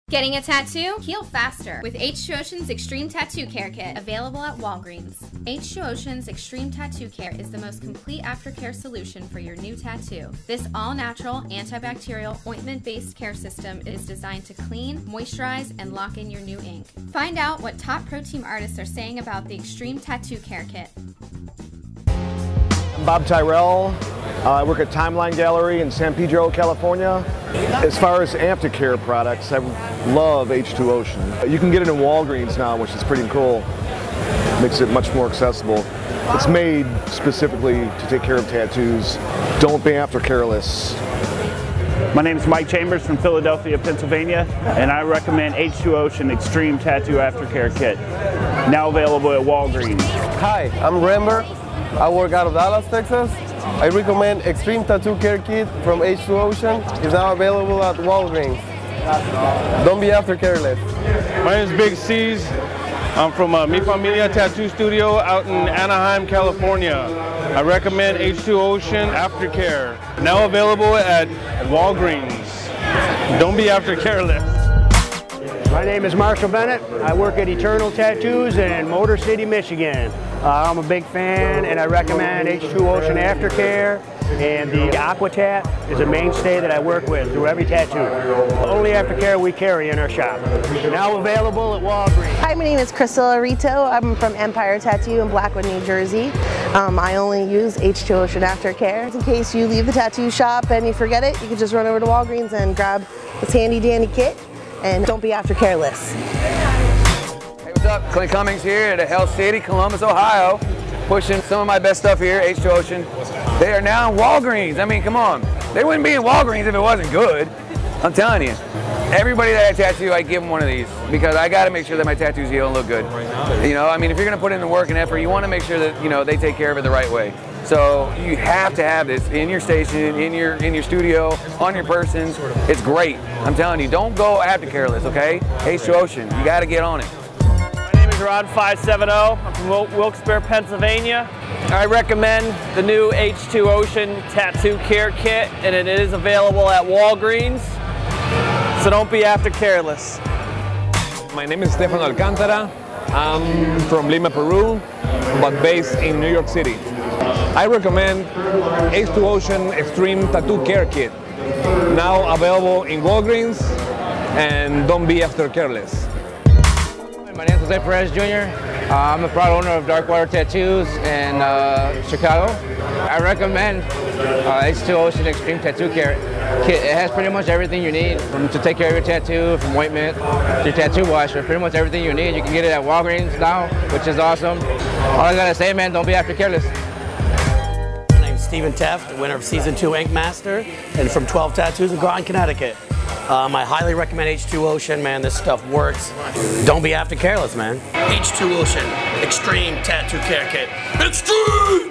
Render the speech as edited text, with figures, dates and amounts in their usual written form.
Getting a tattoo? Heal faster with H2Ocean's Extreme Tattoo Care Kit, available at Walgreens. H2Ocean's Extreme Tattoo Care is the most complete aftercare solution for your new tattoo. This all-natural, antibacterial, ointment-based care system is designed to clean, moisturize, and lock in your new ink. Find out what top pro team artists are saying about the Extreme Tattoo Care Kit. I'm Bob Tyrell. I work at Timeline Gallery in San Pedro, California. As far as aftercare products, I love H2Ocean. You can get it in Walgreens now, which is pretty cool. Makes it much more accessible. It's made specifically to take care of tattoos. Don't be after careless. My name is Mike Chambers from Philadelphia, Pennsylvania, and I recommend H2Ocean Extreme Tattoo Aftercare Kit, now available at Walgreens. Hi, I'm Rember. I work out of Dallas, Texas. I recommend Extreme Tattoo Care Kit from H2Ocean. It's now available at Walgreens. Don't be after careless. My name is Big C's. I'm from Mi Familia Tattoo Studio out in Anaheim, California. I recommend H2Ocean Aftercare, now available at Walgreens. Don't be after careless. My name is Marshall Bennett. I work at Eternal Tattoos in Motor City, Michigan. I'm a big fan, and I recommend H2Ocean Aftercare, and the AquaTat is a mainstay that I work with through every tattoo. The only aftercare we carry in our shop. Now available at Walgreens. Hi, my name is Priscilla Rito. I'm from Empire Tattoo in Blackwood, New Jersey. I only use H2Ocean Aftercare. In case you leave the tattoo shop and you forget it, you can just run over to Walgreens and grab this handy dandy kit, and don't be after careless. What's up? Clint Cummings here at Hell City, Columbus, Ohio, pushing some of my best stuff here, H2Ocean. They are now in Walgreens. I mean, come on. They wouldn't be in Walgreens if it wasn't good. I'm telling you. Everybody that I tattoo, I give them one of these because I got to make sure that my tattoos heal and look good. You know, I mean, if you're going to put in the work and effort, you want to make sure that, you know, they take care of it the right way. So you have to have this in your station, in your studio, on your person. It's great. I'm telling you, don't go after careless, okay? H2Ocean, you got to get on it. Rod 570. I'm from Wilkes-Barre, Pennsylvania. I recommend the new H2Ocean Tattoo Care Kit, and it is available at Walgreens. So don't be after careless. My name is Stefano Alcantara. I'm from Lima, Peru, but based in New York City. I recommend H2Ocean Extreme Tattoo Care Kit, now available in Walgreens, and don't be after careless. My name is Jose Perez Jr. I'm the proud owner of Darkwater Tattoos in Chicago. I recommend H2Ocean Extreme Tattoo Care Kit. It has pretty much everything you need to take care of your tattoo, from ointment to your tattoo washer. Pretty much everything you need. You can get it at Walgreens now, which is awesome. All I gotta say, man, don't be after careless. My name's Stephen Teft, winner of Season 2 Ink Master, and from 12 Tattoos in Groton, Connecticut. I highly recommend H2Ocean, man. This stuff works. Don't be after careless, man. H2Ocean Extreme Tattoo Care Kit. Extreme!